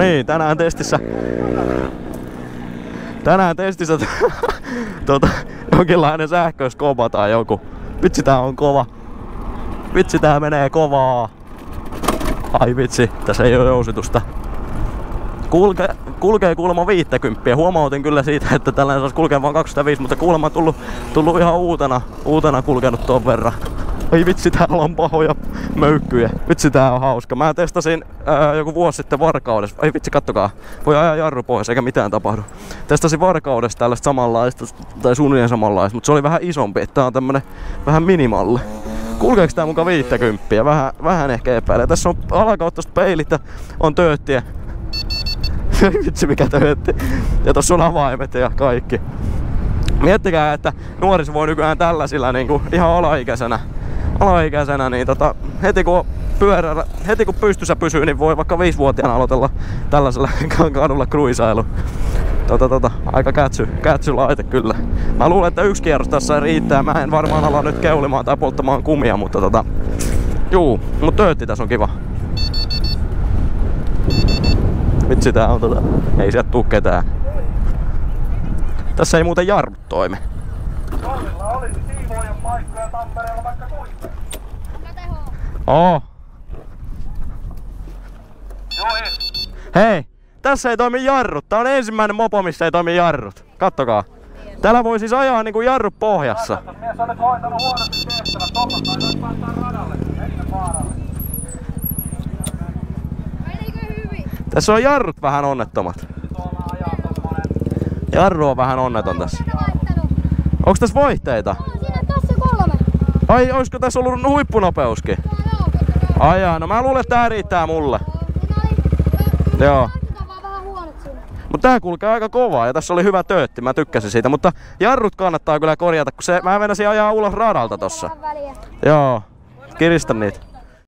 Niin, tänään testissä jonkinlainen sähköiskova tai joku. Vitsi, tää on kova. Vitsi, tää menee kovaa. Ai vitsi, tässä ei oo jousitusta. Kulkee kuulemma 50. Huomautin kyllä siitä, että tällainen saisi kulkea vaan 25, mutta kuulemma tullut ihan uutena kulkenut ton verran. Ai vitsi, täällä on pahoja möykkyjä. Vitsi, tää on hauska. Mä testasin joku vuosi sitten Varkaudessa. Ai vitsi, kattokaa. Voi ajaa jarru pois eikä mitään tapahdu. Testasin Varkaudessa tällaista samanlaista, tai suunnilleen samanlaista, mutta se oli vähän isompi. Tää on tämmönen vähän minimalli. Kulkeeks tää muka 50? Vähän ehkä epäilee. Tässä on alakauttaista peilit ja on tööttiä. Vitsi, mikä töötti. Ja tossa on avaimet ja kaikki. Miettikää, että nuoriso voi nykyään tällaisilla niinku ihan alaikäisenä niin heti kun pystyssä pysyy, niin voi vaikka 5-vuotiaana aloitella tällaisella kadulla kruisailu. Aika kätsy laite kyllä. Mä luulen, että yksi kierros tässä riittää. Mä en varmaan ala nyt keulimaan tai polttamaan kumia, mutta juu, mut töötti tässä on kiva. Vitsi, tää on ei sieltä tuu ketään. Tässä ei muuten jarrut toimi. Tollilla olisi siivoojan paikkoja Tampereella vaikka kuinka. Oo. Joo, hei, tässä ei toimi jarrut. Tää on ensimmäinen mopo, missä ei toimi jarrut. Kattokaa. Täällä voi siis ajaa niinku jarrut pohjassa. Mies on nyt hoitanut huonosti tehtävät. Tommasta ei voi päästää radalle. Eikä vaaralle. Tässä on jarrut vähän onnettomat. Jarru on vähän onneton tässä. Onks tässä vaihteita? Siinä tässä 3. Ai, oisko tässä ollut huippunopeuskin? Ai jaa, no mä luulen, että tää riittää mulle. Joo. Mutta tää kulkee aika kovaa ja tässä oli hyvä töötti, mä tykkäsin siitä. Mutta jarrut kannattaa kyllä korjata, kun mä meinasin ajaa ulos radalta tossa. Joo, kiristä niitä.